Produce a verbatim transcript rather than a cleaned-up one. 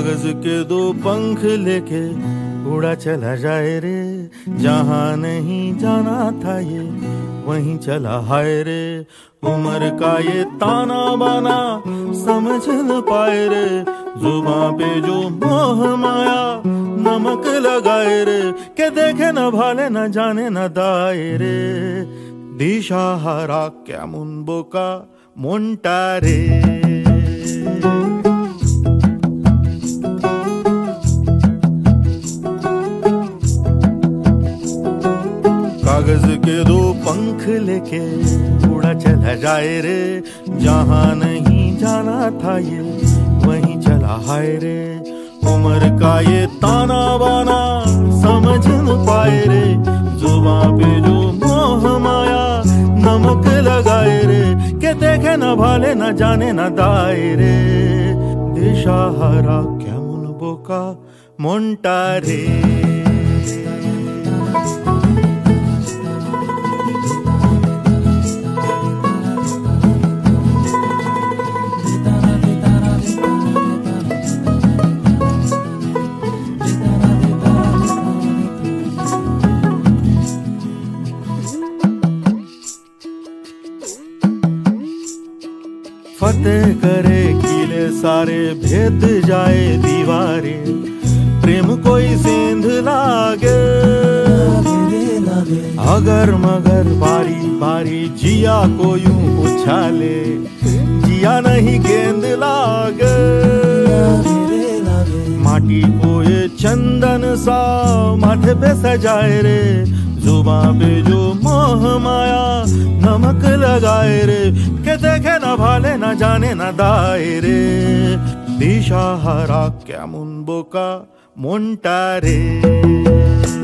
कागज के दो पंख लेके उड़ा चला जाए रे, जहां नहीं जाना था ये वहीं चला हाय रे। उम्र का ये ताना बाना समझ न पाए रे, जुबां पे जो मोह माया नमक लगाए रे, के देखे न भाले न जाने न दाए रे। दिशा हरा क्या मुनबोका मोंटारे। कागज के दो पंख लेके उड़ा चला जाए रे, जहां नहीं जाना था ये वहीं चला हाय रे। उम्र का ये ताना बाना समझ न पाए रे, जुबां पे जो मोह माया नमक लगाए रे, के देखे न भाले न जाने न दाए रे। दिशा हरा क्या मुनबोका मोंटारे। फतेह करे किले सारे, भेद जाए दीवारें, प्रेम कोई सेंध लागे अगर मगर बारी बारी जिया को यूं उछाले, जिया नहीं गेंद लागे। माटी को ये चंदन सा माथे पे सजाए रे, जुबां पे जो मोह माया नमक लगाए रे, के देखे न भाले न जाने न दाए रे। दिशा हरा क्या मुनबोका मोंटारे।